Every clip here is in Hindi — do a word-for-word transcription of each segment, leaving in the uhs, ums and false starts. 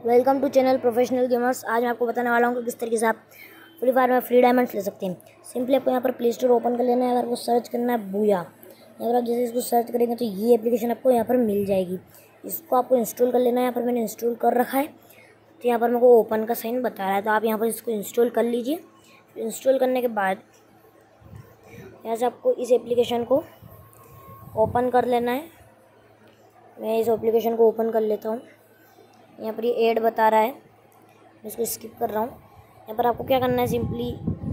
Welcome to channel professional gamers. आज मैं आपको बताने वाला हूँ कि किस तरीके से आप फ्री फायर में फ्री डायमंड्स ले सकते हैं। सिंपली आपको यहाँ पर प्ले स्टोर ओपन कर लेना है। अगर आपको सर्च करना है बूया, अगर आप जैसे इसको सर्च करेंगे तो ये एप्लीकेशन आपको यहाँ पर मिल जाएगी। इसको आपको इंस्टॉल कर लेना है। यहाँ पर मैंने इंस्टॉल कर रखा है, तो यहाँ पर मेरे को ओपन का साइन बता रहा है, तो आप यहाँ पर इसको इंस्टॉल कर लीजिए। इंस्टॉल करने के बाद यहाँ से आपको इस एप्लीकेशन को ओपन कर लेना है। मैं इस एप्लीकेशन को ओपन कर लेता हूँ। यहाँ पर ये ऐड बता रहा है, मैं इसको स्किप कर रहा हूँ। यहाँ पर आपको क्या करना है, सिंपली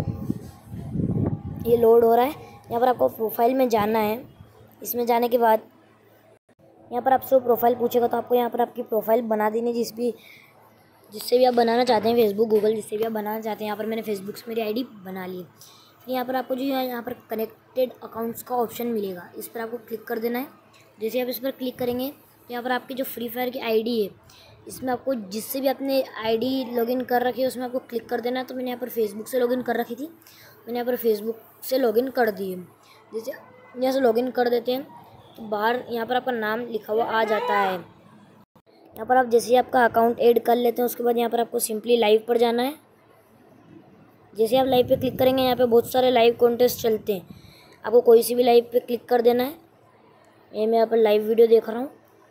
ये लोड हो रहा है। यहाँ पर आपको प्रोफाइल में जाना है। इसमें जाने के बाद यहाँ पर आपसे प्रोफाइल पूछेगा, तो आपको यहाँ पर आपकी प्रोफाइल बना देनी है, जिस भी जिससे भी आप बनाना चाहते हैं, फेसबुक, गूगल, जिससे भी आप बनाना चाहते हैं। यहाँ पर मैंने फेसबुक से मेरी आईडी बना ली है। फिर यहाँ पर आपको जो है यहाँ पर कनेक्टेड अकाउंट्स का ऑप्शन मिलेगा, इस पर आपको क्लिक कर देना है। जैसे आप इस पर क्लिक करेंगे तो यहाँ पर आपकी जो फ्री फायर की आईडी है, इसमें आपको जिससे भी आपने आईडी लॉगिन कर रखी है उसमें आपको क्लिक कर देना है। तो मैंने यहाँ पर फेसबुक से लॉगिन कर रखी थी, मैंने यहाँ पर फेसबुक से लॉगिन कर दी है। जैसे यहाँ से लॉगिन कर देते हैं तो बाहर यहाँ पर आपका नाम लिखा हुआ आ जाता है। यहाँ पर आप जैसे ही आपका अकाउंट ऐड कर लेते हैं, उसके बाद यहाँ पर आपको सिंपली लाइव पर जाना है। जैसे आप लाइव पे क्लिक करेंगे, यहाँ पे बहुत सारे लाइव कॉन्टेस्ट चलते हैं, आपको कोई सी भी लाइव पे क्लिक कर देना है। ये मैं यहाँ पर लाइव वीडियो देख रहा हूँ।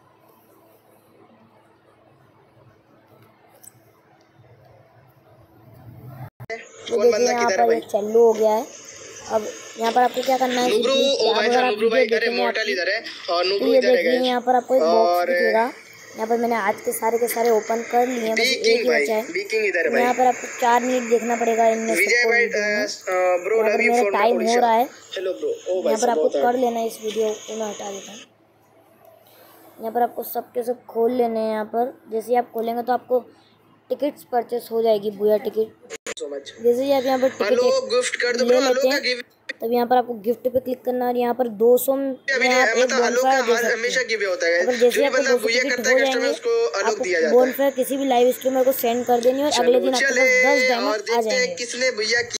तो देखिए यहाँ पर एक चालू हो गया है। अब यहाँ पर आपको क्या करना है, अगर आप वीडियो देखेंगे तो ये देखिए यहाँ पर आपको एक बॉक्स दिखेगा। यहाँ पर मैंने आज के सारे के सारे ओपन कर लिए हैं, बस एक ही बचा है। यहाँ पर आपको चार मिनट देखना पड़ेगा इनमें से। यहाँ पर मेरा टाइम हो रहा है, यहाँ पर आपको कर लेना है। इस वीडियो को मैं हटा देता हूँ। यहाँ पर आपको सब के सब खोल लेने हैं। यहाँ पर जैसे ही आप खोलेंगे तो आपको टिकट्स परचेस हो जाएगी, बूया टिकट। जैसे ही आप यहाँ पर टिकट गिफ्ट कर दो ले लेते हैं, तब यहाँ पर आपको गिफ्ट पे क्लिक करना है। और यहाँ पर दो सौ में आप एक बोनफायर दे सकते हैं। अगर जैसे आपको दो सौ टिकट हो जाएंगे, आपको बोनफायर किसी भी लाइव स्ट्रीमर को सेंड कर देनी है और अगले दिन आपके पास दस डायमंड आ जाएंगे।